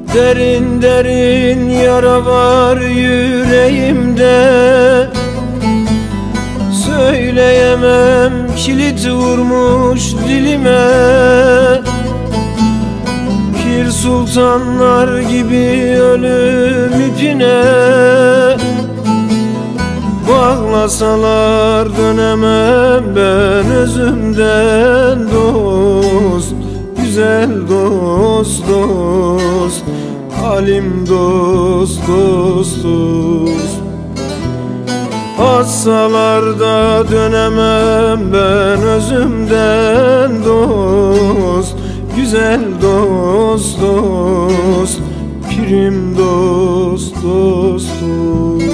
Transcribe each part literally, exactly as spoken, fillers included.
Derin derin yara var yüreğimde, söyleyemem kilit vurmuş dilime. Pir sultanlar gibi ölüm ipine, bağlasalar dönemem ben özümden. Dost, güzel dost, dost, halim dost, dost, dost. Assalar da dönemem ben özümden. Dost, güzel dost, dost, pirim dost, dost, dost.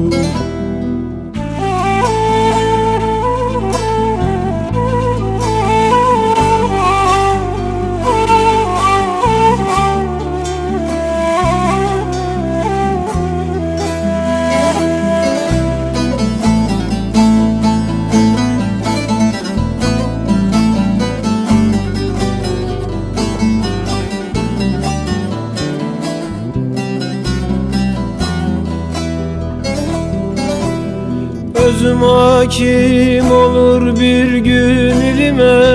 Özüm hakim olur bir gün ilime,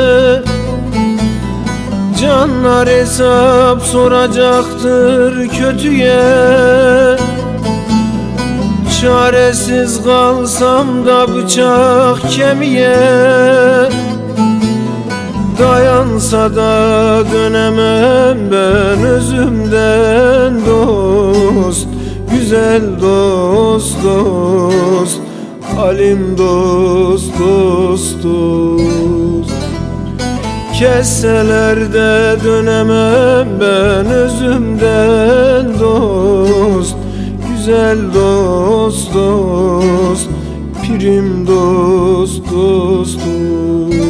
canlar hesap soracaktır kötüye. Çaresiz kalsam da bıçak kemiğe, dayansa da dönemem ben özümden. Dost, güzel dost, dost, halim dost, dost, dost. Kesseler de dönemem ben özümden. Dost, güzel dost, dost, pirim dost, dost, dost.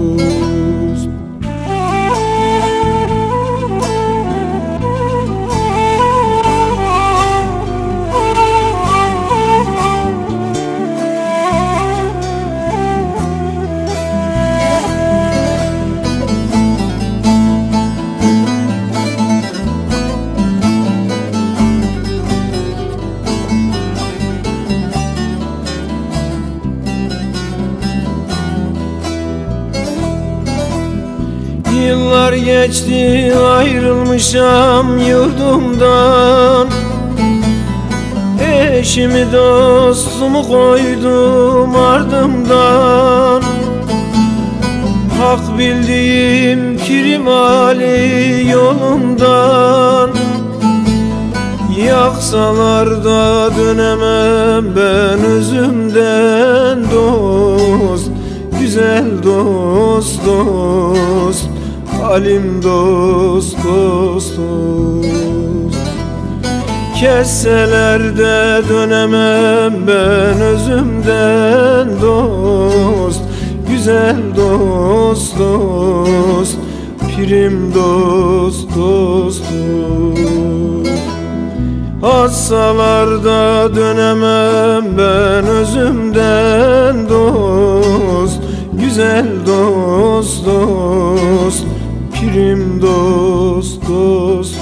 Yıllar geçti ayrılmışam yurdumdan, eşimi dostumu koydum ardımdan. Hak bildiğim pirim Ali yolumdan, yaksalar da dönemem ben özümden. Dost, güzel dost, dost, halim dost, dost, dost. Kesseler de dönemem ben özümden. Dost, güzel dost, dost, pirim dost, dost, dost. Assalar da dönemem ben özümden. Dost, güzel dost, dost, pirim dost, dost.